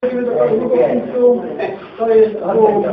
Do kolejnego punktu, to jest punkt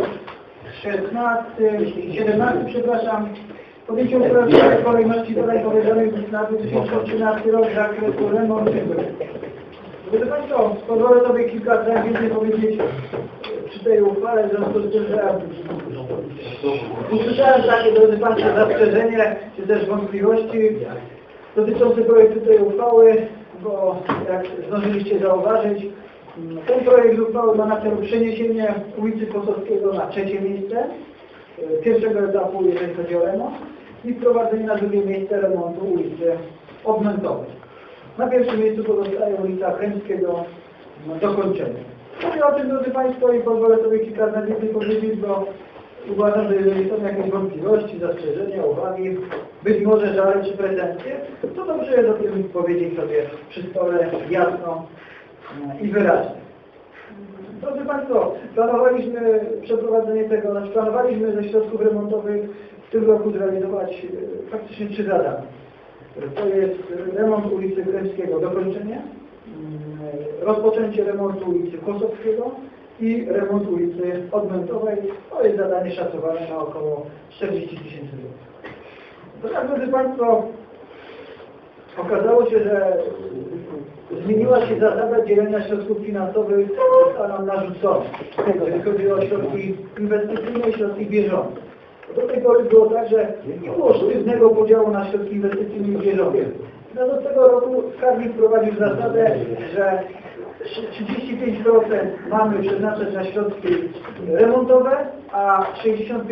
17, przepraszam. Podjęcie uprawienia kolejności zadań powiedzianych na 2013 rok z zakresu remontu. Proszę Państwa, pozwolę sobie kilka zdań więcej powiedzieć przy tej uchwale, w związku z tym, że usłyszałem takie, drodzy Państwo, zastrzeżenie, czy też wątpliwości dotyczące projektu tej uchwały, bo jak zdążyliście zauważyć, ten projekt uchwały ma na celu przeniesienie ulicy Kosowskiego na trzecie miejsce, pierwszego etapu, jeżeli chodzi o remont, i wprowadzenie na drugie miejsce remontu ulicy Odmętowej. Na pierwszym miejscu pozostaje ulica Kręckiego do kończenia. Mówię o tym, drodzy Państwo, i pozwolę sobie kilka zdań więcej powiedzieć, bo uważam, że jeżeli są jakieś wątpliwości, zastrzeżenia, uwagi, być może żale czy pretensje, to dobrze jest o tym powiedzieć sobie przy stole jasno i wyraźnie. Drodzy Państwo, planowaliśmy przeprowadzenie tego, planowaliśmy ze środków remontowych w tym roku zrealizować faktycznie 3 zadania. To jest remont ulicy Kręckiego, dokończenie, rozpoczęcie remontu ulicy Kosowskiego i remont ulicy Odmętowej. To jest zadanie szacowane na około 40 000 zł. Tak, drodzy Państwo, okazało się, że zmieniła się zasada dzielenia środków finansowych, została nam narzucona, jeżeli chodzi o środki inwestycyjne i środki bieżące. Do tej pory było tak, że nie było sztywnego podziału na środki inwestycyjne i bieżące. Do tego roku skarbnik wprowadził zasadę, że 35% mamy przeznaczać na środki remontowe, a 65%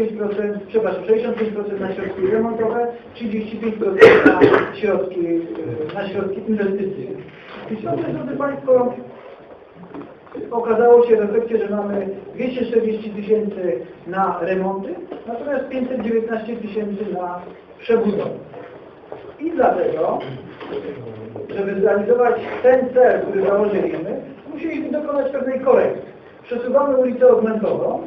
na środki remontowe, 35% na środki inwestycyjne. I drodzy Państwo, okazało się w efekcie, że mamy 240 000 na remonty, natomiast 519 000 na przebudowę. I dlatego, żeby zrealizować ten cel, który założyliśmy, musieliśmy dokonać pewnej korekty. Przesuwamy ulicę Odmętową,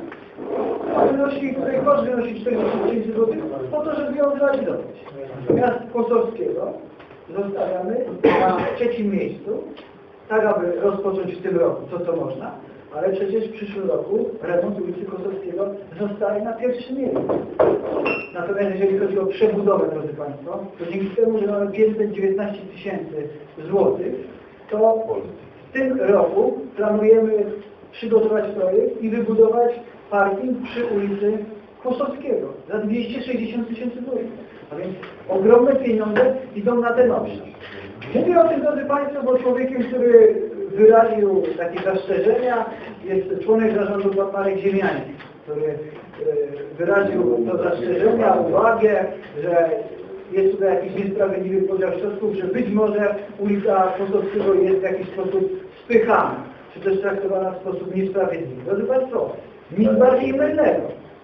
której koszt wynosi 40 000 zł, po to, żeby ją zrealizować. Natomiast Kosowskiego zostawiamy na trzecim miejscu, tak aby rozpocząć w tym roku co można, ale przecież w przyszłym roku remont ulicy Kosowskiego zostaje na pierwszym miejscu. Natomiast jeżeli chodzi o przebudowę, drodzy Państwo, to dzięki temu, że mamy 519 000 złotych, to w tym roku planujemy przygotować projekt i wybudować parking przy ulicy Kosowskiego za 260 000 złotych. A więc ogromne pieniądze idą na ten obszar. Mówię o tym, drodzy Państwo, bo człowiekiem, który wyraził takie zastrzeżenia, jest członek zarządu pan Marek Ziemiański, który wyraził to zastrzeżenia, uwagę, że jest tutaj jakiś niesprawiedliwy podział środków, że być może ulica Kosowskiego jest w jakiś sposób spychana, czy też traktowana w sposób niesprawiedliwy. Drodzy Państwo, nic bardziej mylnego.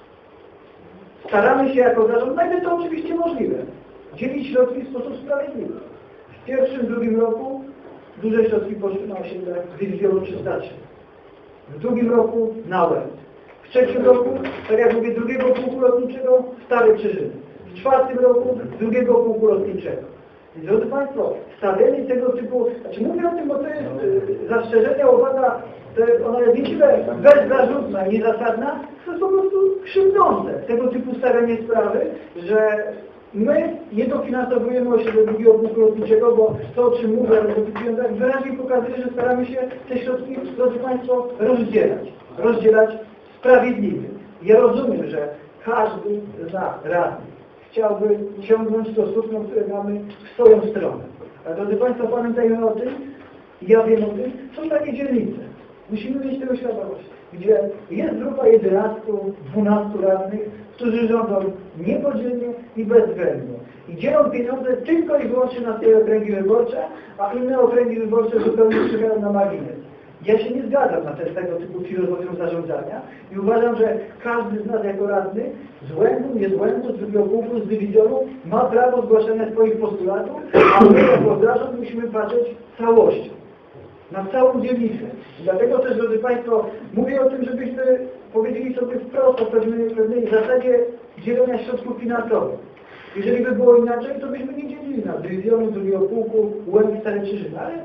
Staramy się jako zarząd, na ile to oczywiście możliwe, dzielić środki w sposób sprawiedliwy. W pierwszym, drugim roku duże środki poszły na osiedle dywizjonu 303. W drugim roku na Łeb. W trzecim roku, tak jak mówię, drugiego pułku lotniczego Stare Krzyżyny. W czwartym roku drugiego pułku lotniczego. Więc, drodzy Państwo, stawianie tego typu, znaczy mówię o tym, bo to jest zastrzeżenie, uwaga, ona jest niczyle bezzarzutna i niezasadna, to jest po prostu krzywdzące tego typu stawianie sprawy, że my nie dofinansowujemy osiedle drugiego pułku lotniczego, bo to, o czym mówię, tak wyraźnie pokazuje, że staramy się te środki, drodzy Państwo, rozdzielać sprawiedliwie. Ja rozumiem, że każdy z nas radnych chciałby ciągnąć to sukno, które mamy w swoją stronę. Ale drodzy Państwo, pamiętajmy o tym, ja wiem o tym, są takie dzielnice. Musimy mieć tego świadomość, gdzie jest grupa 11-12 radnych, którzy rządzą niepodzielnie i bezwzględnie. I dzielą pieniądze tylko i wyłącznie na swoje okręgi wyborcze, a inne okręgi wyborcze zupełnie przyjmują na margines. Ja się nie zgadzam na tego typu filozofią zarządzania i uważam, że każdy z nas jako radny z Łędu, nie z Łędu, z drugiego pułku, z dywizjonu ma prawo zgłaszania swoich postulatów, a my jako zarząd musimy patrzeć całością, na całą dzielnicę. I dlatego też, drodzy Państwo, mówię o tym, żebyśmy powiedzieli sobie wprost o pewnej zasadzie dzielenia środków finansowych. Jeżeli by było inaczej, to byśmy nie dzielili na dywizjonu, drugiego pułku, Łęk i Stare Krzyżyny, ale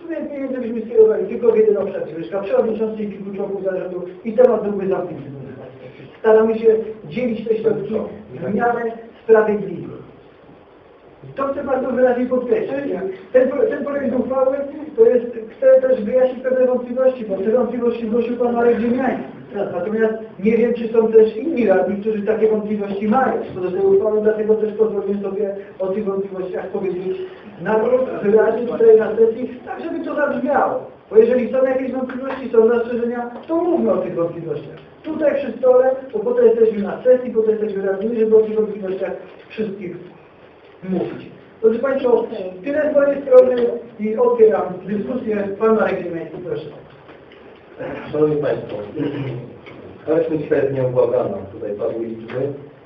Tutaj pieniędzy byśmy skierowali tylko w jeden obszar, Mieszka przewodniczący i kilku członków zarządu i temat byłby zamknięty. Staramy się dzielić te środki w miarę sprawiedliwie. To chcę bardzo wyraźnie podkreślić. Ten projekt uchwały to jest, chcę też wyjaśnić pewne wątpliwości, bo te wątpliwości zgłosił pan Marek Ziemiański. Natomiast nie wiem, czy są też inni radni, którzy takie wątpliwości mają co do tej uchwały, dlatego też pozwolę sobie o tych wątpliwościach powiedzieć wyraźnie tutaj na sesji, tak żeby to zabrzmiało. Bo jeżeli są jakieś wątpliwości, są zastrzeżenia, to mówmy o tych wątpliwościach. Tutaj przy stole, bo potem jesteśmy na sesji, potem jesteśmy radnymi, żeby o tych wątpliwościach wszystkich mówić. Drodzy Państwo, tyle z mojej strony i otwieram dyskusję. Pan Marek Ziemiański, proszę. Szanowni Państwo, arytmetyka jest nieubłagana. Tutaj padły liczby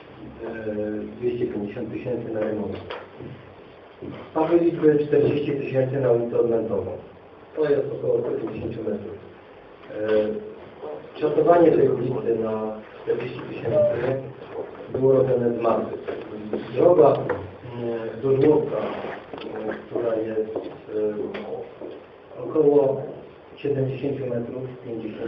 250 000 na remont. Padły liczby 40 000 na ulicę Odmentową. To jest około 150 metrów. Szacowanie tej ulicy na 40 000 było robione z mapy. Droga do Żłobka, która jest około 70 metrów, 50,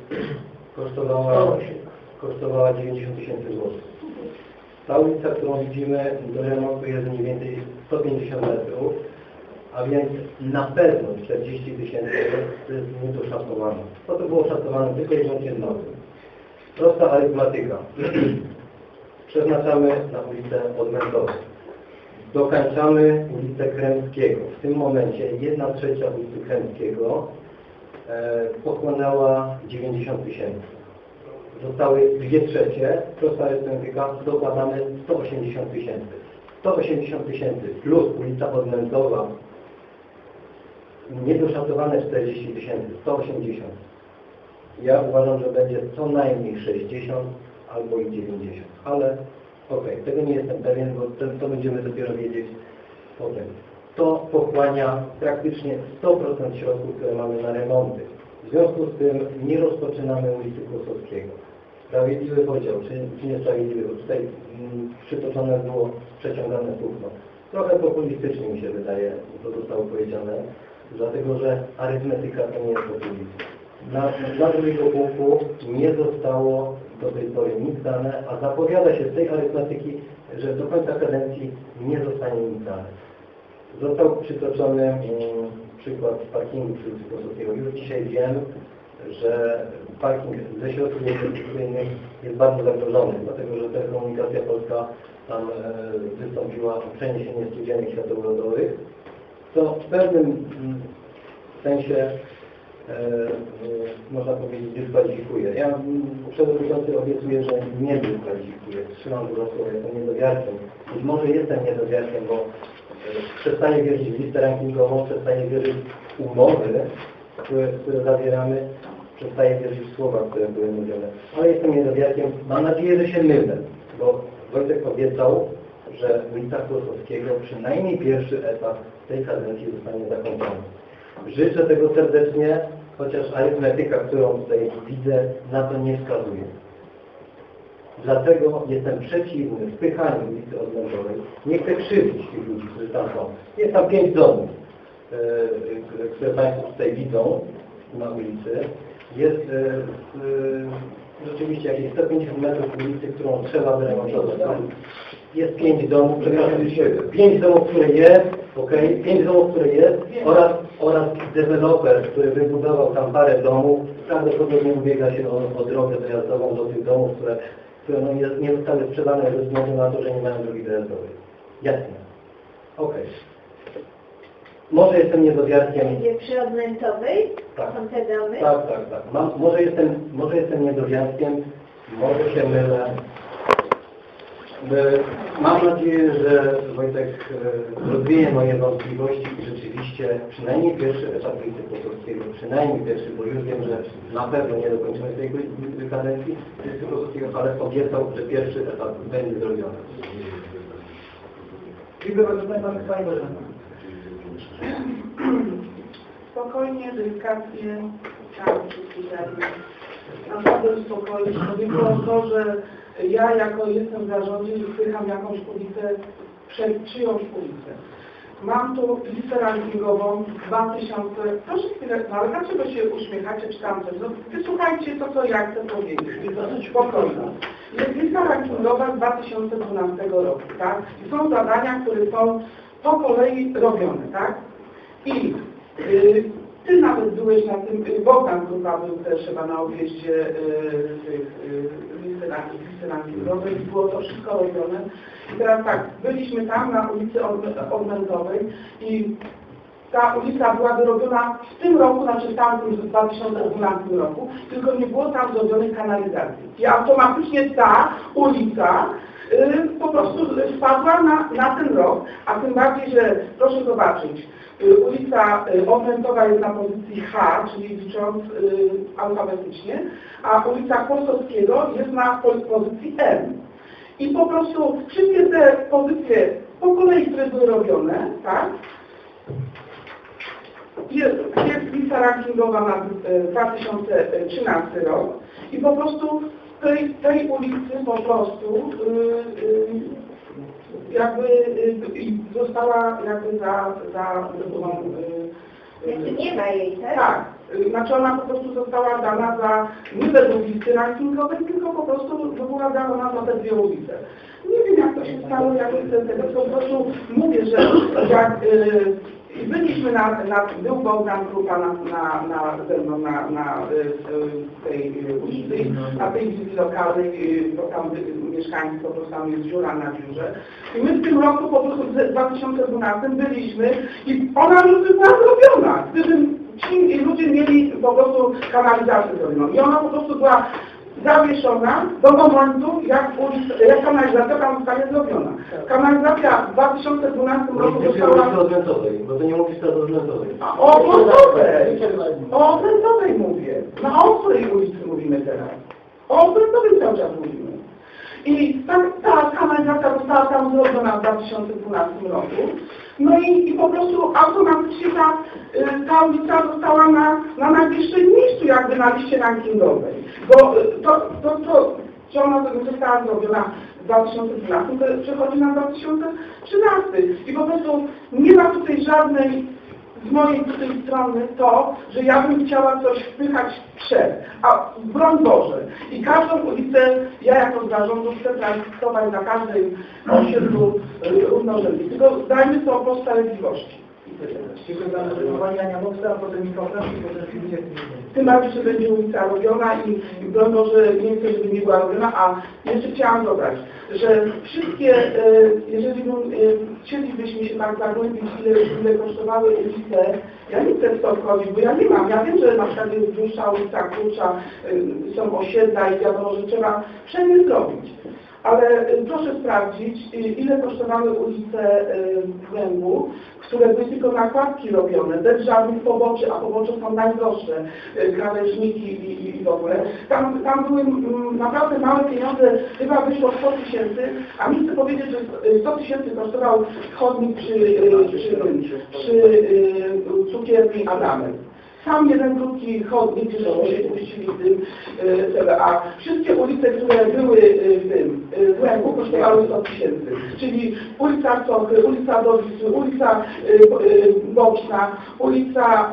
kosztowała 90 000 złotych. Ta ulica, którą widzimy, do remontu jest mniej więcej 150 metrów, a więc na pewno 40 000 to jest niedoszacowane. To było szacowane tylko i wyłącznie z mapy. Prosta arytmetyka. Przeznaczamy na ulicę Odmentową. Dokańczamy ulicę Kremskiego. W tym momencie 1/3 ulicy Kremskiego pochłonęła 90 000. Zostały 2/3, prosta arytmetyka, dokładamy 180 000. 180 000 plus ulica Odmentowa, niedoszacowane 40 000, 180. Ja uważam, że będzie co najmniej 60 albo i 90, ale okej, tego nie jestem pewien, bo to będziemy dopiero wiedzieć potem. To pochłania praktycznie 100% środków, które mamy na remonty. W związku z tym nie rozpoczynamy ulicy Kłosowskiego. Sprawiedliwy podział, czy niesprawiedliwy, bo tutaj przytoczone było przeciągane słówno. Trochę populistycznie mi się wydaje, to zostało powiedziane, dlatego że arytmetyka to nie jest populizm. Na drugiego punktu nie zostało do tej pory nic dane, a zapowiada się z tej arytmetyki, że do końca kadencji nie zostanie nic dane. Został przytoczony przykład parkingu przy ulicy Kłosowskiego. Już dzisiaj wiem, że parking ze środków inwestycyjnych jest bardzo zagrożony, dlatego że Telekomunikacja Polska tam wystąpiła o przeniesienie studziennych światłowodowych, co w pewnym sensie można powiedzieć dyskwalifikuje. Ja przewodniczący obiecuję, że nie dyskwalifikuję. Trzymam go za słowo, jestem niedowiarkiem. Być może jestem niedowiarkiem, bo przestaję wierzyć w listę rankingową, przestaję wierzyć w umowy, które zawieramy, przestaję wierzyć w słowa, które były mówione. Ale jestem niedowiarkiem. Mam nadzieję, że się mylę, bo Wojtek obiecał, że ulica Kłosowskiego przynajmniej pierwszy etap tej kadencji zostanie zakończony. Życzę tego serdecznie, chociaż arytmetyka, którą tutaj widzę, na to nie wskazuje. Dlatego jestem przeciwny wpychaniu ulicy Odmentowej. Nie chcę krzywdzić tych ludzi, którzy tam są. Jest tam 5 domów, które Państwo tutaj widzą na ulicy. Jest rzeczywiście jakieś 150 metrów ulicy, którą trzeba wyremontować. Jest 5 domów, przepraszam, 5 domów, które jest, okej, 5 domów, które jest oraz deweloper, który wybudował tam parę domów, prawdopodobnie ubiega się o drogę dojazdową do tych domów, które no, nie zostały sprzedane ze względu na to, że nie mają drogi dojazdowej. Jasne. Okej. Może jestem niedowiarkiem. Przy Odmentowej? Tak. Są te domy? Tak. Może jestem niedowiarkiem, może się mylę. Mam nadzieję, że Wojtek rozwieje moje wątpliwości i rzeczywiście przynajmniej pierwszy etap ulicy Kłosowskiego, przynajmniej pierwszy, bo już wiem, że na pewno nie dokończymy tej kadencji ulicy Kłosowskiego, ale obiecał, że pierwszy etap będzie zrobiony. Dziękuję bardzo Pani Bożena. Spokojnie, delikatnie, chciałam wszystkich radnych. Naprawdę uspokoić. Chodziło o to, że ja jako jestem w zarządzie i wpycham jakąś ulicę, czyjąś ulicę. mam tu listę rankingową 2000, proszę chwilę, no ale dlaczego się uśmiechacie czy tam coś? No, wysłuchajcie to, co ja chcę powiedzieć, dosyć spokojnie. Jest lista rankingowa z 2012 roku, tak? I są zadania, które są po kolei robione, tak? I ty nawet byłeś na tym, Bogdan Krupa był też chyba na objeździe listy rankingowej i było to wszystko robione. I teraz tak, byliśmy tam na ulicy Ormentowej i ta ulica była wyrobiona w tym roku, znaczy w tamtym, w 2012 roku, tylko nie było tam zrobionej kanalizacji. I automatycznie ta ulica po prostu spadła na ten rok, a tym bardziej, że proszę zobaczyć, ulica Ormentowa jest na pozycji H, czyli licząc alfabetycznie, a ulica Kłosowskiego jest na pozycji M. I po prostu wszystkie te pozycje po kolei, które były robione, tak? Jest lista rankingowa na 2013 rok i po prostu tej ulicy po prostu jakby została jakby nie ma jej, tak? Tak. Znaczy ona po prostu została dana za nie według listy rankingowej, tylko po prostu była dana za te dwie ulice. Nie wiem jak to się stało, jak tego po prostu mówię, że jak byliśmy był Bogdan Krupa na tej ulicy, na tej wizji lokalnej, bo tam mieszkańcy po prostu tam jest dziura na dziurze. I my w tym roku po prostu w 2012 byliśmy i ona już była zrobiona. Gdyby ci ludzie mieli po prostu kanalizację zrobioną. I ona po prostu była zawieszona do momentu, jak kanalizacja tam zostanie zrobiona. Kanalizacja w 2012 roku została... Bo to nie mówisz teraz o Odmętowej. O Odmętowej mówię. No o której ulicy mówimy teraz? O Odmętowej cały czas mówimy. I ta kanalizacja została tam zrobiona w 2012 roku. No i po prostu automatycznie ta ulica została na najwyższym miejscu jakby na liście rankingowej. Bo że ona została zrobiona w 2012, to przechodzi na 2013. I po prostu nie ma tutaj żadnej z mojej tutaj strony to, że ja bym chciała coś wpychać przed, a broń Boże. I każdą ulicę ja jako zarządu chcę traktować na każdej osiedlu równorzędnie. Tylko dajmy to po sprawiedliwości. Dziękuję za zaprezentowanie Ania Moksa, a potem mikrofon i potem filmie. Tym bardziej, że będzie ulica robiona i broń Boże nie chcę, żeby nie była robiona, a jeszcze chciałam dodać, że wszystkie, jeżeli chcielibyśmy się tak zagłębić, ile kosztowały ulice, ja nie chcę w to wchodzić, bo ja nie mam. Ja wiem, że na przykład jest dłuższa ulica, krótsza, są osiedla i wiadomo, że trzeba wszędzie zrobić. Ale proszę sprawdzić, ile kosztowały ulice w Głębu, które były tylko nakładki robione, bez żadnych poboczy, a pobocze są najdroższe, krawężniki i w ogóle. Tam były naprawdę małe pieniądze, chyba wyszło 100 tysięcy, a mi chcę powiedzieć, że 100 tysięcy kosztował chodnik przy cukierni Adamek. Sam jeden krótki chodnik, żeśmy się puścili w tym, a wszystkie ulice, które były w Głębu, kosztowały 100 tysięcy. Czyli ulica Sochy, ulica Dowisły, ulica Boczna, ulica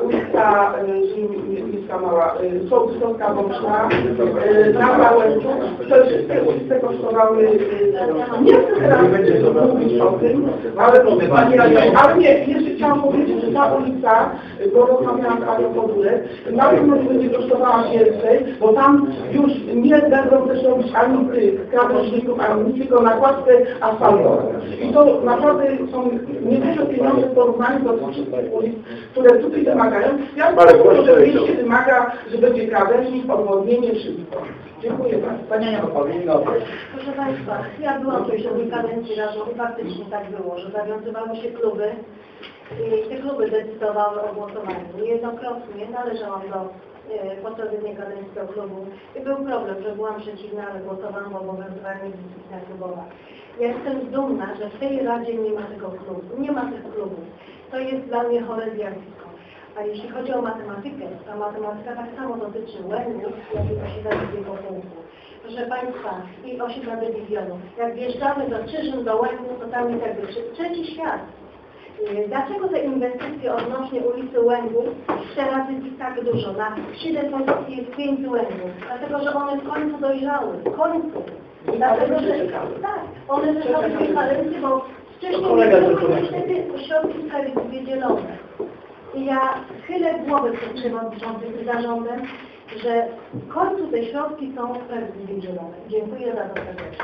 Mała, Sołtysowska Boczna, na Wałęczu. Te wszystkie ulice kosztowały, nie chcę teraz mówić o tym, ale nie, jeszcze chciałam powiedzieć, że ta ulica, bo rozmawiałam z Panią Podurek, na pewno nie będzie kosztowała więcej, bo tam już nie będą też robić ani tych krawężników, ani nic, tylko nakładkę asfaltową. I to naprawdę są nieduże pieniądze w porównaniu do tych wszystkich ulic, które tutaj wymagają. Ja myślę, że mieście wymaga, że będzie krawężnik, odwodnienie, wszystko. Dziękuję bardzo. Pani Ania Proszę Państwa, ja byłam w poprzedniej kadencji razu i faktycznie tak było, że zawiązywały się kluby i te kluby decydowały o głosowaniu. Niejednokrotnie należałam do poprzedniej kadencji do klubu i był problem, że byłam przeciwna, ale głosowałam w obowiązywaniu dyscyplina klubowa. Ja jestem dumna, że w tej Radzie nie ma tego klubu, nie ma tych klubów. To jest dla mnie chore zjawisko. A jeśli chodzi o matematykę, a matematyka tak samo dotyczy łęków, jak i osiedla drugiego punktu. Proszę Państwa, i osiedla dywizjonu. Jak wjeżdżamy do Czyżyn, do Łęków, to tam jest jakby trzeci świat. Dlaczego te inwestycje odnośnie ulicy Łęgów teraz jest ich tak dużo? Na wsi Depozycji jest 5 Łęgów, dlatego że one w końcu dojrzały, w końcu. Dlatego, że tak, one zostały kalencji, bo wcześniej nie były niestety środki sprawiedliwie dzielone. I ja chylę głowę przed przewodniczącym i zarządem, że w końcu te środki są sprawiedliwie dzielone. Dziękuję za to serdecznie.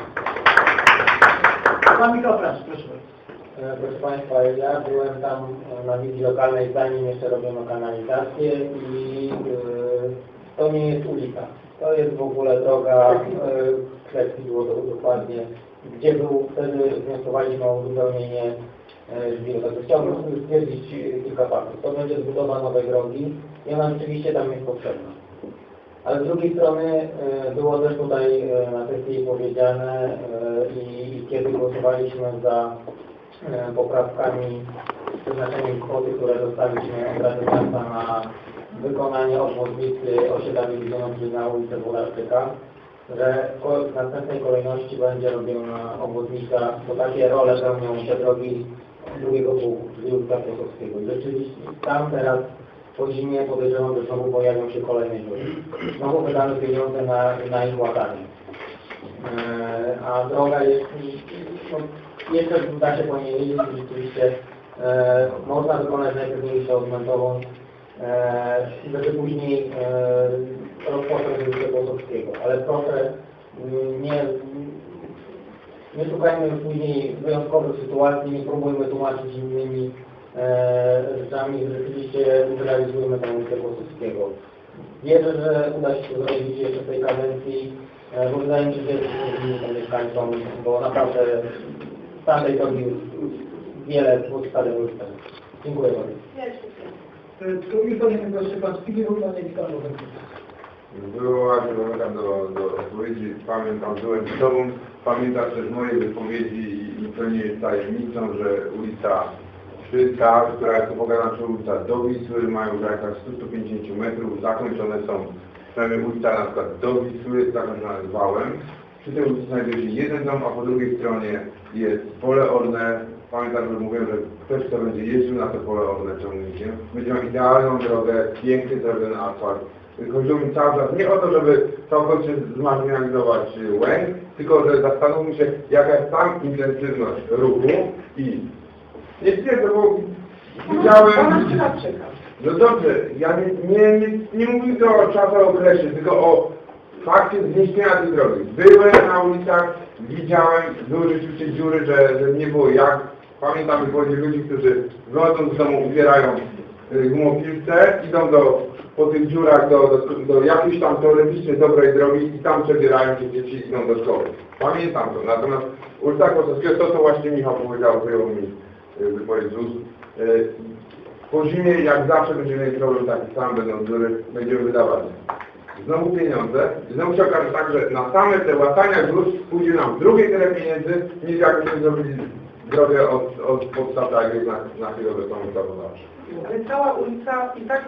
Pan Mikopras, proszę bardzo. Proszę Państwa, ja byłem tam na wizji lokalnej, zanim jeszcze robiono kanalizację i to nie jest ulica. To jest w ogóle droga, kwestii było to dokładnie, gdzie był wtedy wnioskowaliśmy o uzupełnienie żwirka. Chciałbym stwierdzić kilka faktów. To będzie zbudowa nowej drogi i ona rzeczywiście tam jest potrzebna. Ale z drugiej strony było też tutaj na sesji powiedziane i kiedy głosowaliśmy za poprawkami z przeznaczeniem kwoty, które dostaliśmy od Rady Miasta na wykonanie obwodnicy osiedla Wilgiełowskiej na ulicę Wolarczyka, że w następnej kolejności będzie robiona obwodnica, bo takie role pełnią te drogi drugiego pułku, czyli ulica Kosowskiego. I rzeczywiście tam teraz po zimie podejrzewam, że znowu pojawią się kolejne dziury. Znowu wydamy pieniądze na ich łatanie. A droga jest, jeszcze da się po niej jeździć, rzeczywiście można wykonać najpierw miejsce odmentową, żeby później rozpocząć ulicę Kosowskiego. Ale proszę, nie szukajmy później wyjątkowych sytuacji, nie próbujmy tłumaczyć innymi rzeczami, rzeczywiście zrealizujemy tę ulicę Kosowskiego. Wierzę, że uda się to zrobić jeszcze w tej kadencji, bo wydaje mi się, że jest to mieszkańcom, bo naprawdę z tamtej drogi wiele pozostało już teraz. Dziękuję bardzo. To już powiem jeszcze pan Zbigniew Rumanek-Karol. Było, jak pamiętam do odpowiedzi, pamiętam, byłem z tobą, pamiętam też moje wypowiedzi i to nie jest tajemnicą, że ulica Szczytka, która jest opowiadana przez ulica do Wisły, mają już jakieś 150 metrów, zakończone są, przynajmniej ulica na przykład do Wisły, zakończona jest wałem. Przy tej ulicy znajduje się jeden dom, a po drugiej stronie jest pole orne. Pamiętam, że mówiłem, że ktoś, kto będzie jeździł na to pole orne ciągnikiem, będzie miał idealną drogę, pięknie zrobiony asfalt. Chodziło mi cały czas nie o to, żeby całkowicie zmarginalizować Łęk, tylko że zastanówmy się, jaka jest tam intensywność ruchu i nie twierdzę, bo widziałem... No dobrze, ja nie mówię to o czasokresie, tylko o fakcie zniszczenia tej drogi. Byłem na ulicach, widziałem, były rzeczywiście dziury, że nie było jak. Pamiętam wypowiedzi ludzi, którzy wychodzą z domu, ubierają gumopilce, idą po tych dziurach do jakiejś tam teoretycznie dobrej drogi i tam przebierają się dzieci i idą do szkoły. Pamiętam to. Natomiast ulica Kosowskiego, to co właśnie Michał powiedział, wyjął mi wypowiedź z ust. Po zimie, jak zawsze będziemy mieli problem taki sam, będą dziury, będziemy wydawać znowu pieniądze. Znowu się okaże tak, że na same te łatania już pójdzie nam drugie tyle pieniędzy, niż jakbyśmy zrobili drogę od podstaw, tak jak na chwilę są ustawodawcze. Ale cała ulica i tak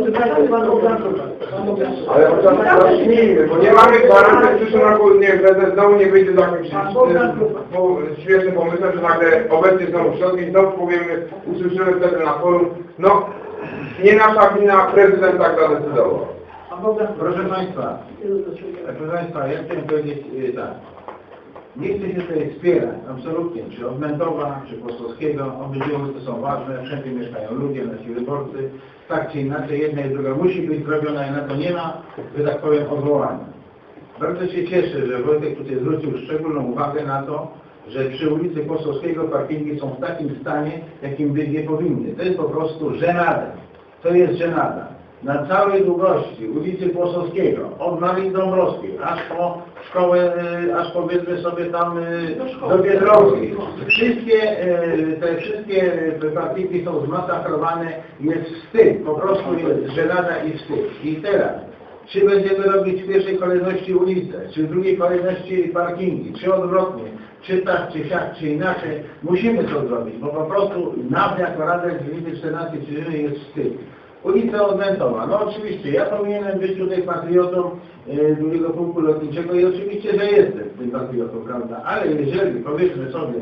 Ale chociaż zacznijmy, bo nie mamy gwarancji, że w przyszłym roku prezes znowu nie wyjdzie z jakimś śmiesznym pomysłem, że nagle obecnie znowu środki i znowu powiemy, usłyszymy wtedy na forum, no nie nasza wina, prezydent tak zadecydował. Proszę Państwa, ja chciałem powiedzieć tak. Nie chcę się tutaj wspierać, absolutnie, czy od Mentowa, czy Kosowskiego, obydwie to są ważne, wszędzie mieszkają ludzie, nasi wyborcy, tak czy inaczej, jedna i druga musi być zrobiona i na to nie ma, że tak powiem, odwołania. Bardzo się cieszę, że Wojtek tutaj zwrócił szczególną uwagę na to, że przy ulicy Kosowskiego parkingi są w takim stanie, jakim być nie powinny. To jest po prostu żenada. To jest żenada. Na całej długości ulicy Kłosowskiego, od Marii Dąbrowskiej, aż po szkołę, aż powiedzmy sobie tam do Biedronki. Te wszystkie parkingi są zmasakrowane, jest wstyd, po prostu jest żenada i wstyd. I teraz, czy będziemy robić w pierwszej kolejności ulicę, czy w drugiej kolejności parkingi, czy odwrotnie, czy tak, czy siak, czy inaczej, musimy to zrobić, bo po prostu nam jako Rada Dzielnicy 14 Ciżyny jest wstyd. Ulica Odmentowa. No oczywiście, ja powinienem być tutaj patriotą drugiego pułku lotniczego i oczywiście, że jestem tym patriotą, prawda? Ale jeżeli, powiedzmy sobie,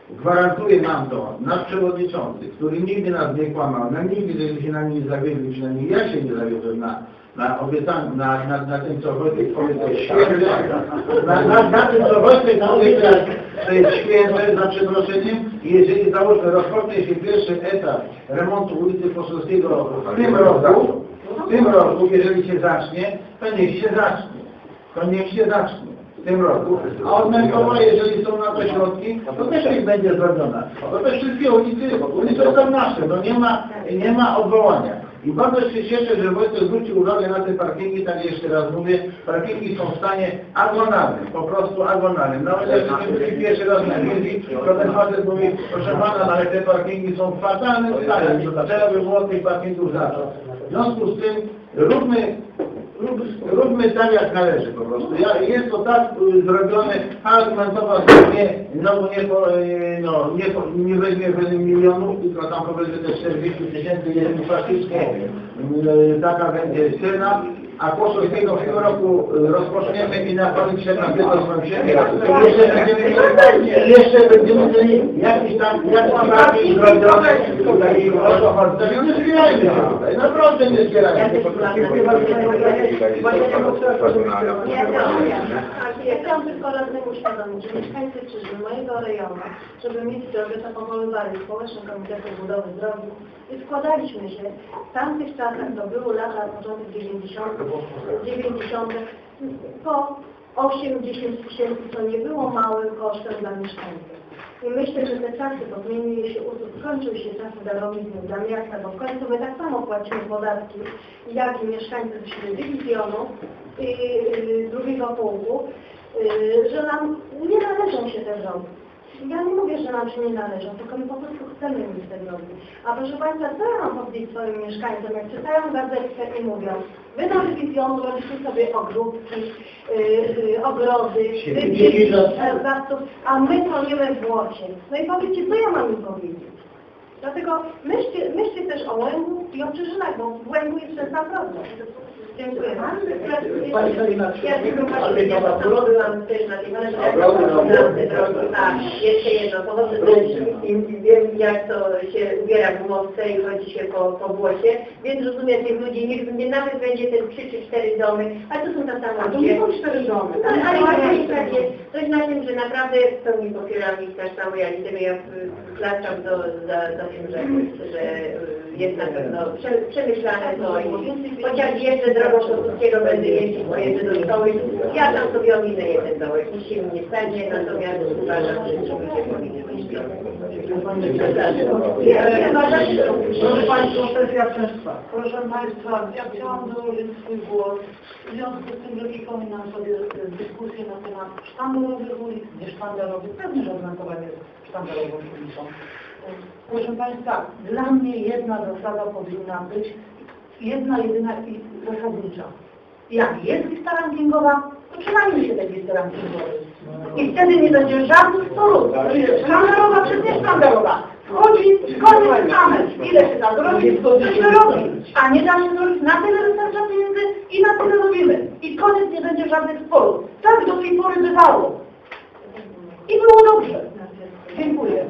Gwarantuje nam to nasz przewodniczący, który nigdy nas nie kłamał, nigdy żeśmy się na nim nie zawiedli, przynajmniej ja się nie zawiodłem na tym, co Wojtek powiedział, święte, na tym, co Wojtek powiedział, że jest święte, za przeproszeniem, i jeżeli załóżmy, rozpocznie się pierwszy etap remontu ulicy Poselskiego w tym roku, jeżeli się zacznie, to niech się zacznie. W tym roku, a odmentowa, jeżeli są na to środki, to też niech będzie zrobiona. Bo te wszystkie ulice są nasze, to nie ma odwołania. I bardzo się cieszę, że Wojtek zwrócił uwagę na te parkingi, tak jeszcze raz mówię, parkingi są w stanie agonalnym, po prostu agonalnym. Nawet jak byli pierwszy raz na wizji, to ten facet mówi, proszę pana, ale te parkingi są w fatalnym stanie, trzeba by było od tych parkingów zacząć. W związku z tym róbmy tak jak należy po prostu. Jest to tak zrobione, argumentowa nie weźmie milionów, tylko tam powiedzmy te 40 000 jest faktycznie taka będzie cena, a Kłosowskiego w tym roku rozpoczniemy i na koniec się nam tylko skończymy. Jeszcze będziemy mieli jakiś tam parking zrobiony i o to chodzi. Nie zbierajmy się tutaj, naprawdę nie zbierajmy się. Ja chciałam tylko radnym uświadomić, że mieszkańcy Czyżby, mojego rejonu, żeby mieć drogę, to powoływali Społeczny Komitet Budowy Drogi i składaliśmy się. W tamtych czasach, to były lata początek 90. po 8-10 tysięcy, co nie było małym kosztem dla mieszkańców. I myślę, że te czasy, bo zmieniły się, skończyły się czasy darowizny dla miasta, bo w końcu my tak samo płacimy podatki, jak i mieszkańcy z dywizjonu drugiego pułku, że nam nie należą się te drogi. Ja nie mówię, że nam się nie należą, tylko my po prostu chcemy mieć te drogi. A proszę Państwa, co ja mam powiedzieć swoim mieszkańcom, jak czytają gazetkę i mówią, wy na dywizjonu robicie sobie ogródki, ogrody, a my toniemy w błocie. No i powiedzcie, co ja mam im powiedzieć? Dlatego myślcie też o Łęgu i o Czyżynach, bo w Łęgu jest częsta prawda. Dziękuję. Byłam też na tej jeszcze jedno, podobne wiem jak to się ubiera w umowce i chodzi się po błocie, więc rozumiem tych ludzi, niech nawet będzie ten 3 czy 4 domy, ale to są tam samo ludzie. To nie są 4 domy. Ale właśnie coś na tym, że naprawdę to mi popieram i też samo ja klaczam za tym, że jest na pewno przemyślane to i chociaż jeszcze drogą Kosowskiego będę jeździć, pojeżdżę do szkoły, ja tam sobie ominę jeden dołek, nic się mi nie stanie, natomiast uważam, że rzeczywiście powinny być Proszę Państwa, sesja przeszła. Proszę Państwa, ja chciałam dołożyć swój głos. W związku z tym, że przypominam sobie dyskusję na temat sztandarowych ulic, nie sztandarowych, pewnie, że oznakowanie jest sztandarową ulicą. Proszę Państwa, dla mnie jedna zasada powinna być, jedna, jedyna i zasadnicza. Jak jest lista rankingowa, to trzymajmy się tej listy rankingowej. I wtedy nie będzie żadnych sporów. Sztandarowa czy nie sztandarowa. Wchodzi same, ile się tam zrobi, co się robi. A nie da się zrobić, na tyle wystarcza pieniędzy i na tyle robimy. I koniec, nie będzie żadnych sporów. Tak do tej pory bywało. I było dobrze. Dziękuję.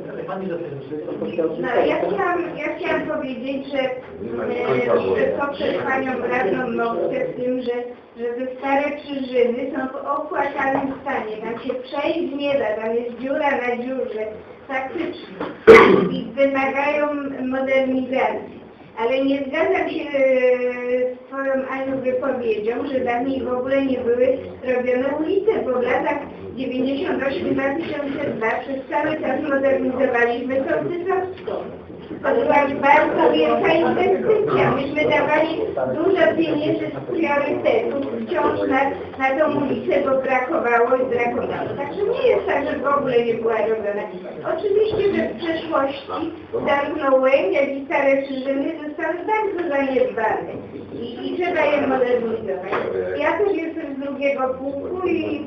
Ja chciałam powiedzieć, że poprzez Panią radną Mowkę w tym, że te stare Czyżyny są w opłakanym stanie. Tam się przejść nie da, tam jest dziura na dziurze. Faktycznie. I wymagają modernizacji. Ale nie zgadzam się z Twoją Anią wypowiedzią, że dawniej w ogóle nie były robione ulice, bo w latach 98-2002 przez cały czas modernizowaliśmy sołtys Wrocław. To była bardzo wielka inwestycja. Myśmy dawali dużo pieniędzy z priorytetów wciąż na tą ulicę, bo brakowało. Także nie jest tak, że w ogóle nie była robiona. Oczywiście, że w przeszłości zarówno Łęk, jak i stare Czyżyny zostały bardzo zaniedbane i trzeba je modernizować. Ja też jestem z drugiego pułku i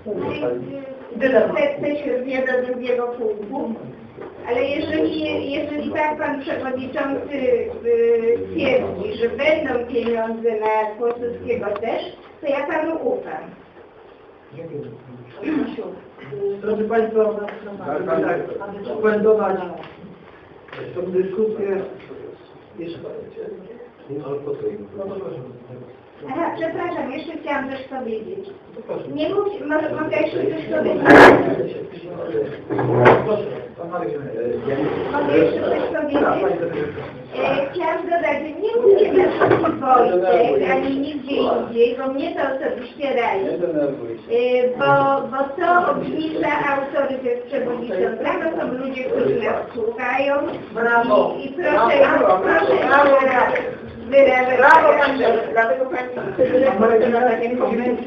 chcę się do drugiego pułku. Ale jeżeli tak Pan Przewodniczący twierdzi, że będą pieniądze na Kłosowskiego też, to ja Panu ufam. Drodzy Państwo, tak, skomentować tą dyskusję. Jeszcze Aha, przepraszam, jeszcze chciałam coś powiedzieć. Nie mów, mogę jeszcze coś powiedzieć? Mogę jeszcze coś powiedzieć? Chciałam dodać, że nie mówcie na wszystkich Wojtek, ani nigdzie indziej, bo mnie to osobiście rani. Bo to obniża autorytet przewodniczącego, są ludzie, którzy nas słuchają. Brawo. I proszę wyrażać. Brawo Pani, dlatego Pani na takim komentarzu.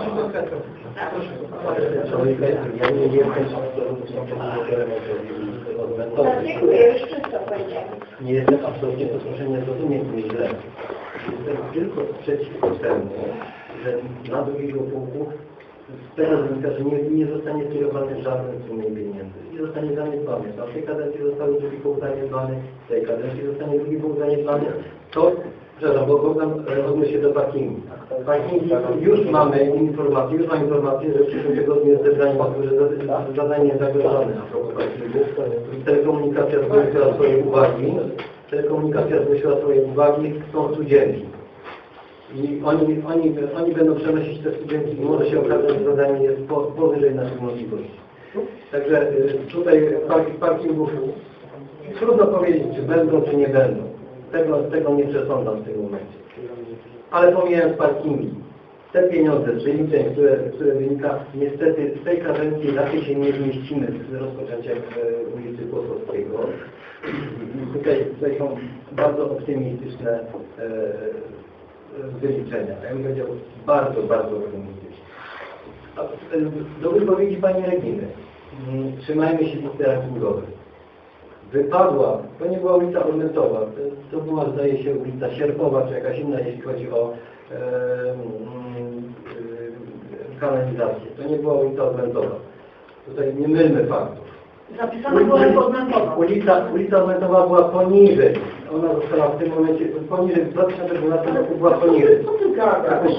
Ja nie jestem Dziękuję, już wszystko powiedziałam. nie jestem absolutnie, proszę nie zrozumieć mnie źle. Jestem tylko przeciwko temu, że na drugiego pułku z tego wynika, że nie zostanie skierowany żadnym sumień pieniędzy. I zostanie zaniedbany. W tej kadencji został drugi pułk zaniedbany, w tej kadencji zostanie drugi pułk zaniedbany. To, przepraszam, bo Bogdan odniósł się do parkingu. Parkingi, już mamy informację, że w przyszłym tygodniu jest zebranie, że zadanie jest zagrożone a propos parkingu. Telekomunikacja zgłosiła swoje uwagi, są studenci. I oni będą przenosić te studenci i może się okazać, że zadanie jest powyżej naszych możliwości. Także tutaj parkingów trudno powiedzieć, czy będą, czy nie będą. Tego nie przesądzam w tym momencie. Ale pomijając parkingi, te pieniądze z wyliczeń, które wynika, niestety z tej kadencji raczej się nie zmieścimy z rozpoczęciem ulicy Kłosowskiego. Tutaj są bardzo optymistyczne wyliczenia. Ja bym powiedział bardzo, bardzo optymistyczne. Do wypowiedzi Pani Reginy. Trzymajmy się listy rankingowej. Wypadła, to nie była ulica Ornetowa, to była, zdaje się, ulica Sierpowa, czy jakaś inna, jeśli chodzi o kanalizację. To nie była ulica Ornetowa. Tutaj nie mylmy faktów. Zapisane było jako Ornetowa. Ulica Ornetowa była poniżej. Ona została w tym momencie poniżej, w 2012 roku była poniżej. Co ty gadasz?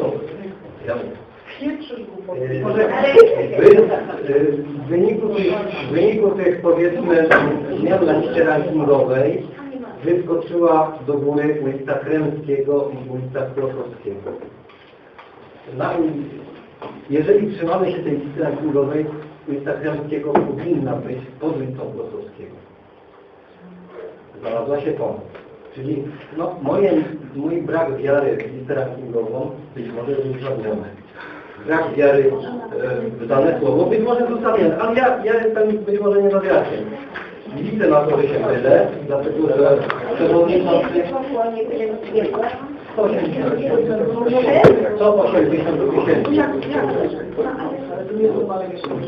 W wyniku tych, powiedzmy, zmian na liście rankingowej wyskoczyła do góry ulica Kremskiego i ulica Kłosowskiego. Jeżeli trzymamy się tej listy rankingowej, ulica Kremskiego powinna być pod ulicą Kłosowskiego. Znalazła się pomoc. Czyli no, mój brak wiary w listę rankingową być może jest uzasadniony. Brak wiary w dane słowo być może jest uzasadniony, ale ja jestem być może niezawiaczem. Liczę na to, że się mylę, dlatego że przewodniczący 180 tysięcy. Ale to nie jest normalne.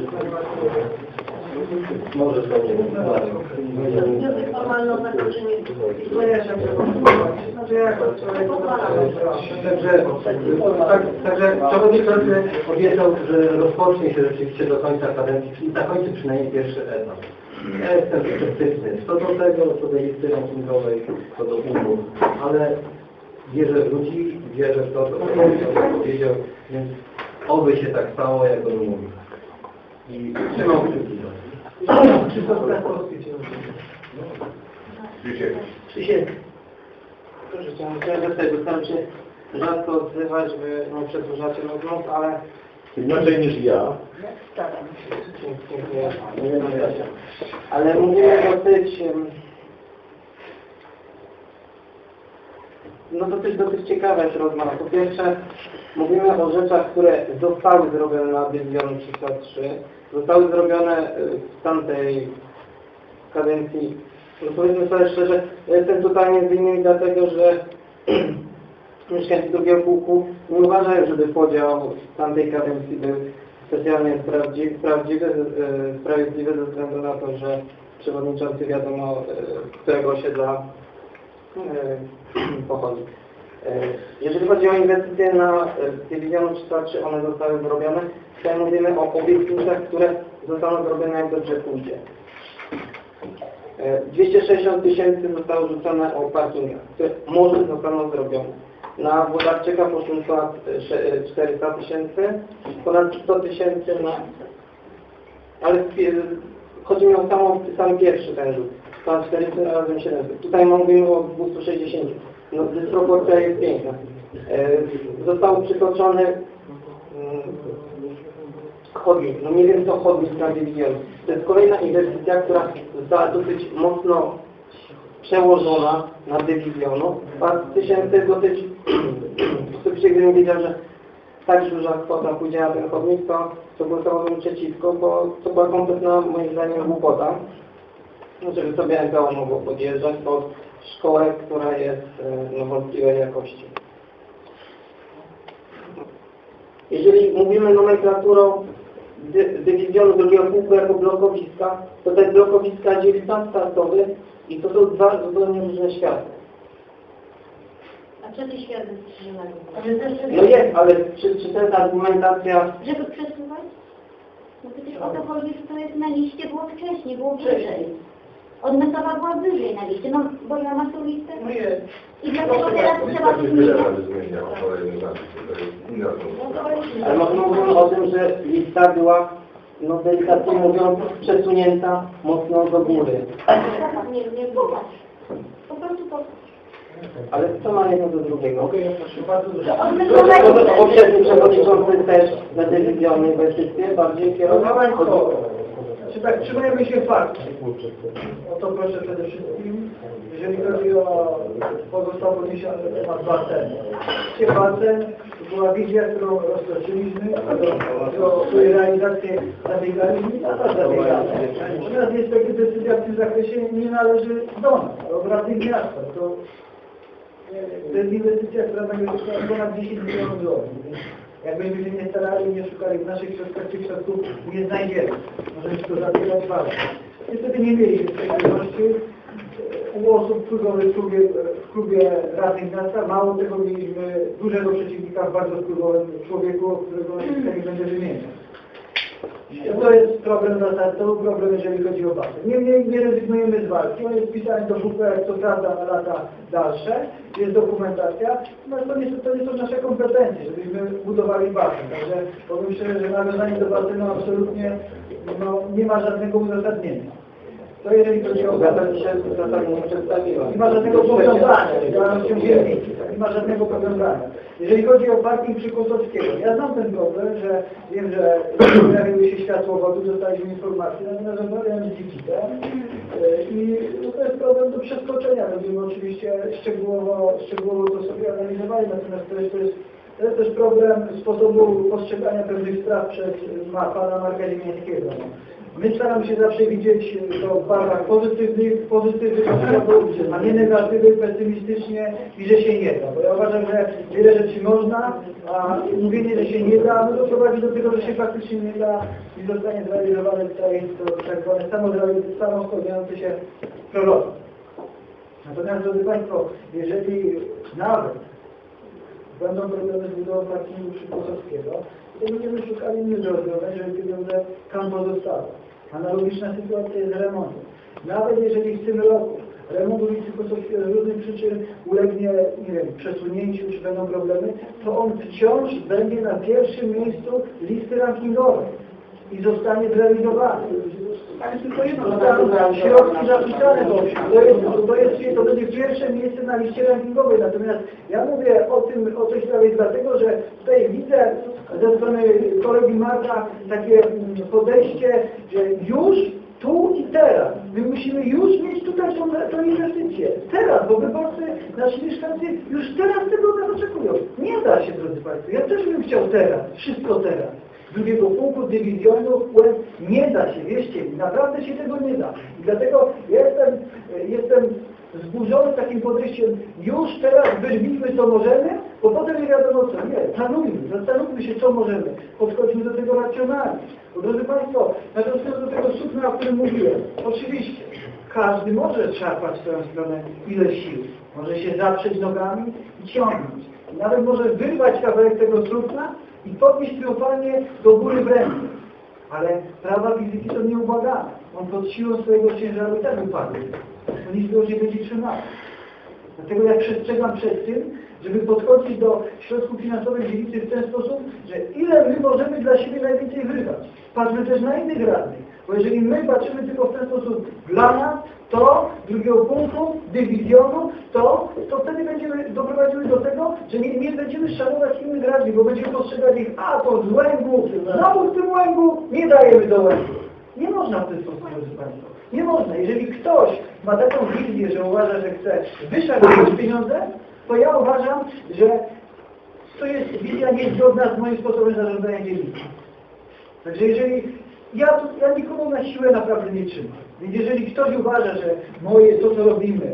Może sobie Wniosek formalny o zakończenie dyskusji. Także przewodniczący obiecał, że rozpocznie się rzeczywiście do końca kadencji, czyli zakończy przynajmniej pierwszy etap. Ja jestem sceptyczny co do tego, co do listy rankingowej, co do umów, ale wierzę w ludzi, wierzę w to, co powiedział, więc oby się tak stało, jak on mówi. I trzymam kciuki. Krzysiek. Proszę, chciałem zapytać, wystarczy rzadko odzywać, wy nie przedłużacie rozmów, ale... Inaczej niż ja. Dziękuję. Ale mówimy dosyć ciekawa jest rozmowa. Po pierwsze, mówimy o rzeczach, które zostały zrobione na dywizjonu 303, zostały zrobione w tamtej kadencji. No powiedzmy sobie szczerze, ja jestem tutaj między innymi dlatego, że mieszkańcy drugiego pułku nie uważają, żeby podział w tamtej kadencji był specjalnie sprawiedliwy ze względu na to, że przewodniczący wiadomo, z którego osiedla pochodzi. Jeżeli chodzi o inwestycje na dywizjonu 303, one zostały zrobione. Tutaj mówimy o obietnicach, które zostaną zrobione, jak dobrze pójdzie. 260 tysięcy zostało rzucone o parkingach, które może zostaną zrobione. Na Włodarczyka poszło ponad 400 tysięcy, ponad 100 tysięcy na... Ale chodzi mi o sam pierwszy ten rzut. Ponad 400 razem 700. Tutaj mówimy o 260. No, dysproporcja jest piękna. Został przytoczony chodnik. No nie wiem co chodnik na dywizjon. To jest kolejna inwestycja, która została dosyć mocno przełożona na dywizjonu. 2000 jest dosyć... Oczywiście gdybym wiedział, że tak duża kwota pójdzie na ten chodnik, to głosowałbym przeciwko, bo to była kompletna moim zdaniem głupota. Żeby sobie MPO mogło podjeżdżać pod szkołę, która jest wątpliwej jakości. Jeżeli mówimy nomenklaturą dywizjonu drugiego pułku jako blokowiska, to te blokowiska dzieli stan startowy i to są dwa zupełnie różne światy. A co ty świat jest skrzyżowany? No jest, ale czy to jest argumentacja... Żeby przesuwać? No przecież o to chodzi, że to jest na liście, było wcześniej, było wyżej. Odmetowa była wyżej na liście, no bo ja mam tą listę. No jest. I dlatego teraz trzeba zmienić. Ale mówimy o tym, że lista była, no delikatnie mówiąc, przesunięta mocno do góry. Nie popatrz. Po prostu popatrz. Ale co ma jedno do drugiego? Odmetowa Poprzedni przewodniczący też na dywizjony inwestycje bardziej kierował. Czy tak, trzymajmy się faktów. O to proszę przede wszystkim, jeżeli chodzi o pozostał podniesiony temat basen. Basen to była wizja, którą rozpoczęliśmy, do której realizacji zabiegaliśmy i nadal zabiegamy. Natomiast niestety decyzja w tym zakresie nie należy do nas, do obrady miasta. To jest inwestycja, która będzie kosztowała ponad 10 milionów złotych. Jakbyśmy się nie starali, nie szukali w naszych środkach, tych środków nie znajdziemy. Możemy to zabierać walkę. Niestety nie mieliśmy tej możliwości. U osób wpływowych w klubie radnych miasta mało tego mieliśmy dużego przeciwnika w bardzo wpływowym człowieku, którego nie będę wymieniał. To jest problem zasadniczy, problem jeżeli chodzi o basen. Niemniej nie rezygnujemy z walki. On jest wpisany do WPR, co prawda na lata dalsze, jest dokumentacja, no to nie są nasze kompetencje, żebyśmy budowali basen. Także powiem szczerze, że nawiązanie do basenu absolutnie nie ma żadnego uzasadnienia. To jeżeli chodzi o basen, nie przedstawiła. nie ma żadnego powiązania, nie ma żadnego powiązania. Jeżeli chodzi o parking przy Kłosowskiego, ja znam ten problem, że wiem, że pojawiły się światłowody, dostaliśmy informacje, natomiast rozmawiałem z Dzikitem i to jest problem do przeskoczenia. Będziemy oczywiście szczegółowo to sobie analizowali, natomiast to jest też problem sposobu postrzegania pewnych spraw przez pana Marka Ziemiańskiego. My staramy się zawsze widzieć to w barwach pozytywnych, a nie negatywnych, pesymistycznie i że się nie da. Bo ja uważam, że wiele rzeczy można, a mówienie, że się nie da, no to prowadzi do tego, że się faktycznie nie da i zostanie zrealizowane tutaj to tak zwane samospełniające się proroki. Natomiast, drodzy Państwo, jeżeli nawet będą problemy z budową parkingu przy Kłosowskiego, to będziemy szukali innych rozwiązań, żeby pieniądze tam pozostały. Analogiczna sytuacja jest z remontem. Nawet jeżeli w tym roku remont ulicy Kłosowskiego z różnych przyczyn ulegnie, nie wiem, przesunięciu, czy będą problemy, to on wciąż będzie na pierwszym miejscu listy rankingowej i zostanie zrealizowany. Zostaną środki zapisane, bo to będzie pierwsze miejsce na liście rankingowej. Natomiast ja mówię o tej sprawie dlatego, że tutaj widzę ze strony kolegi Marka takie podejście, że już tu i teraz. My musimy już mieć tutaj tą inwestycję. Teraz, bo wyborcy, nasi mieszkańcy już teraz tego od nas oczekują. Nie da się, drodzy Państwo. Ja też bym chciał teraz, wszystko teraz. Drugiego punktu, dywizjonu, nie da się, wierzcie mi, naprawdę się tego nie da. I dlatego jestem zburzony takim podejściem, już teraz wyrwijmy co możemy, bo potem nie wiadomo co. Nie, zastanówmy się co możemy. Podchodźmy do tego racjonalnie. Bo drodzy Państwo, nawiązując do tego sukna, o którym mówiłem, oczywiście każdy może szarpać w swoją stronę ile sił. Może się zaprzeć nogami i ciągnąć. I nawet może wyrwać kawałek tego sukna i podnieść triumfalnie do góry w ręce. Ale prawa fizyki to nieubłagane. On pod siłą swojego ciężaru i tak upadnie. To nic go nie będzie trzymało. Dlatego ja przestrzegam przed tym, żeby podchodzić do środków finansowych dzielnicy w ten sposób, że ile my możemy dla siebie najwięcej wyrwać. Patrzmy też na innych radnych, bo jeżeli my patrzymy tylko w ten sposób dla nas, to drugiego punktu, dywizjonu, to wtedy będziemy doprowadziły do tego, że nie będziemy szanować innych radnych, bo będziemy postrzegali ich, a to z łęgu, znowu w tym łęgu, nie dajemy do łęgu. Nie można w ten sposób, drodzy Państwo. Nie można. Jeżeli ktoś ma taką wizję, że uważa, że chce wyszarpać pieniądze, to ja uważam, że to jest wizja niezgodna z moim sposobem zarządzania dzielnicy. Także jeżeli ja nikomu na siłę naprawdę nie trzymam. Więc jeżeli ktoś uważa, że to co robimy,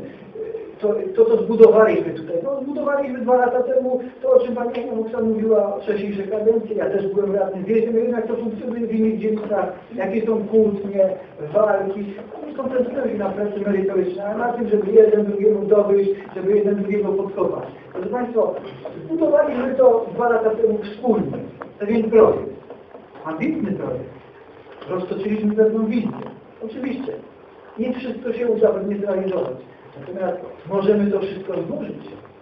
to zbudowaliśmy tutaj, no zbudowaliśmy 2 lata temu, to o czym Pani Oksa mówiła o wcześniejszej kadencji, ja też byłem radnym, wiemy jak to funkcjonuje w innych dzielnicach, jakie są kłótnie, walki, oni koncentrują się na pracy merytorycznej, a na tym, żeby jeden drugiemu dowyjść, żeby jeden drugiego podkopać. Proszę Państwa, zbudowaliśmy to 2 lata temu wspólnie, pewien projekt, ambitny projekt, roztoczyliśmy pewną wizję, oczywiście, nie wszystko się uda pewnie zrealizować. Natomiast możemy to wszystko zburzyć.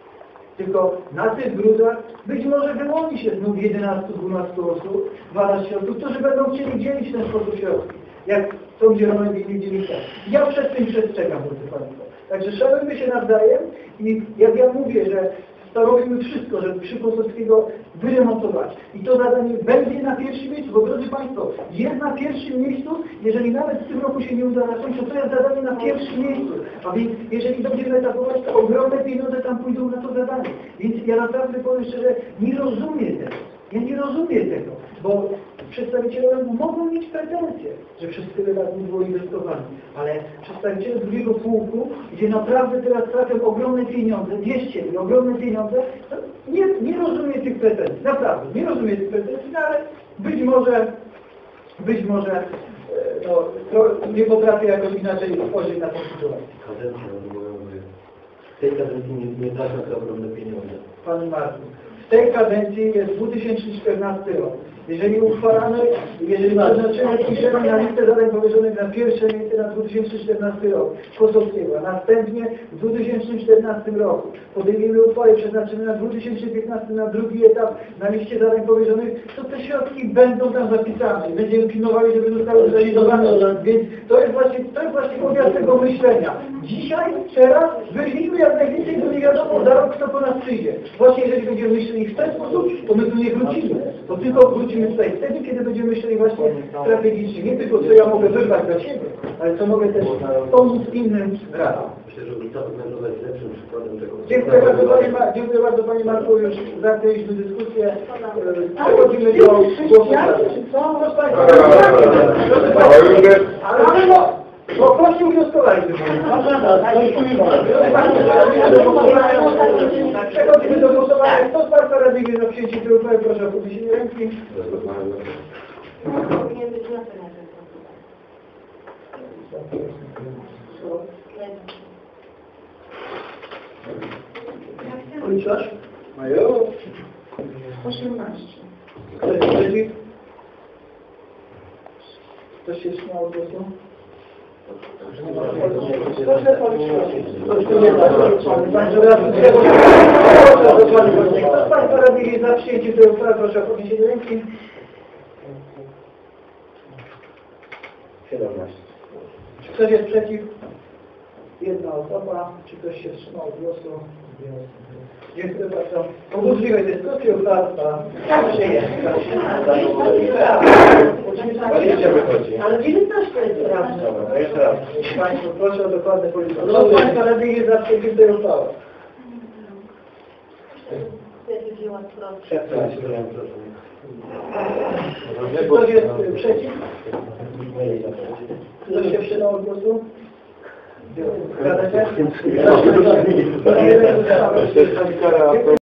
Tylko na tych gruzach być może wyłoni się znów 11-12 osób, 12 osób, którzy będą chcieli dzielić w ten sposób środki, jak są dzielone w innych dzielnicach. Ja przed tym przestrzegam, drodzy Państwo. Także szanujmy się nawzajem i jak ja mówię, że stanowimy wszystko, żeby Krzywostoskiego wyremontować. I to zadanie będzie na pierwszym miejscu, bo drodzy Państwo, jest na pierwszym miejscu, jeżeli nawet w tym roku się nie uda zakończyć, to jest zadanie na pierwszym miejscu. A więc jeżeli będziemy etapować, to ogromne pieniądze tam pójdą na to zadanie. Więc ja naprawdę powiem szczerze, nie rozumiem tego. Ja nie rozumiem tego, bo przedstawiciele mogą mieć pretensje, że przez tyle lat nie było inwestowane, ale przedstawiciele drugiego pułku, gdzie naprawdę teraz trafią ogromne pieniądze, wierzcie mi, ogromne pieniądze, to nie rozumiem tych pretensji, naprawdę, nie rozumiem tych pretensji, no, ale być może nie potrafię jakoś inaczej spojrzeć na tę sytuację. W tej kadencji nie tracą te ogromne pieniądze. Panie Marku, w tej kadencji jest 2014 rok. Jeżeli uchwalamy, jeżeli przeznaczymy, piszemy na listę zadań powierzonych na pierwsze miejsce na 2014 rok Kosowskiego, a następnie w 2014 roku podejmiemy uchwałę, przeznaczymy na 2015 na drugi etap na liście zadań powierzonych, to te środki będą tam zapisane. Będziemy pilnowali, żeby zostały zrealizowane. Więc to jest właśnie objaw tego myślenia. Dzisiaj, teraz wyszliśmy jak najwięcej, bo nie wiadomo za rok kto po nas przyjdzie. Właśnie jeżeli będziemy myśleli w ten sposób, to my tu nie wrócimy. To tylko wrócimy tutaj wtedy, kiedy będziemy myśleli właśnie strategicznie. Nie tylko co ja mogę wyrwać dla siebie, ale co mogę też pomóc innym razem. Myślę, że ulica Ognętowa jest lepszym przykładem tego. Dziękuję bardzo Panie Marku, już zamknęliśmy dyskusję. Przechodzimy do głosowania. Bo Kościół wnioskowali. Przechodzimy do głosowania. Kto z Państwa radnych za przyjęciem tej uchwały, proszę o podniesienie ręki. Powinien być wniosek na ten Uliczasz? Mają. 18. Kto jest przeciw? Ktoś się wstrzymał od głosu? Proszę Państwa radnych za przyjęciem tej uchwały, proszę o podniesienie ręki. 17. Czy ktoś jest przeciw? Jedna osoba. Czy ktoś się wstrzymał od głosu? Dziękuję bardzo. Po burzliwej dyskusji uchwała przyjęta. Ale 19 jest prawda. Jeszcze raz. Państwo, proszę o dokładne policzenie. Kto z Państwa radnych jest za przyjęciem tej uchwały? Czy ktoś jest przeciw? Ktoś się wstrzymał od głosu? Zgadza się?